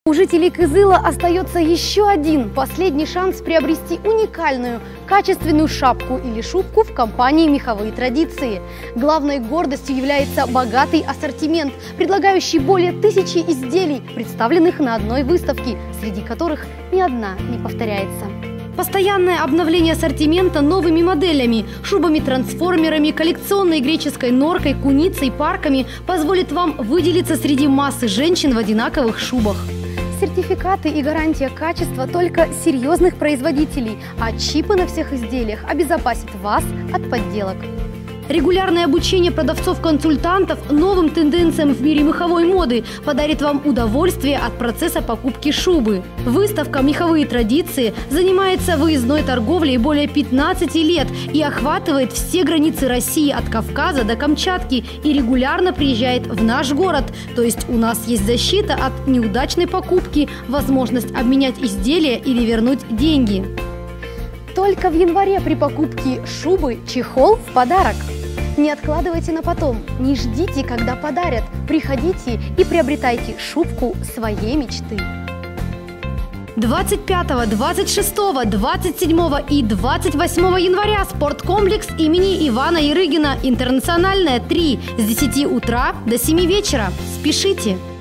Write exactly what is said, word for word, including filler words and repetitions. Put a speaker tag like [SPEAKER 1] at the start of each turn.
[SPEAKER 1] У жителей Кызыла остается еще один последний шанс приобрести уникальную, качественную шапку или шубку в компании «Меховые традиции». Главной гордостью является богатый ассортимент, предлагающий более тысячи изделий, представленных на одной выставке, среди которых ни одна не повторяется. Постоянное обновление ассортимента новыми моделями, шубами-трансформерами, коллекционной греческой норкой, куницей, парками позволит вам выделиться среди массы женщин в одинаковых шубах. Сертификаты и гарантия качества только серьезных производителей, а чипы на всех изделиях обезопасят вас от подделок. Регулярное обучение продавцов-консультантов новым тенденциям в мире меховой моды подарит вам удовольствие от процесса покупки шубы. Выставка «Меховые традиции» занимается выездной торговлей более пятнадцати лет и охватывает все границы России от Кавказа до Камчатки и регулярно приезжает в наш город. То есть у нас есть защита от неудачной покупки, возможность обменять изделия или вернуть деньги. Только в январе при покупке шубы чехол в подарок. Не откладывайте на потом, не ждите, когда подарят. Приходите и приобретайте шубку своей мечты. двадцать пятого, двадцать шестого, двадцать седьмого и двадцать восьмого января спорткомплекс имени Ивана Ярыгина «Интернациональная три» с десяти утра до семи вечера. Спешите!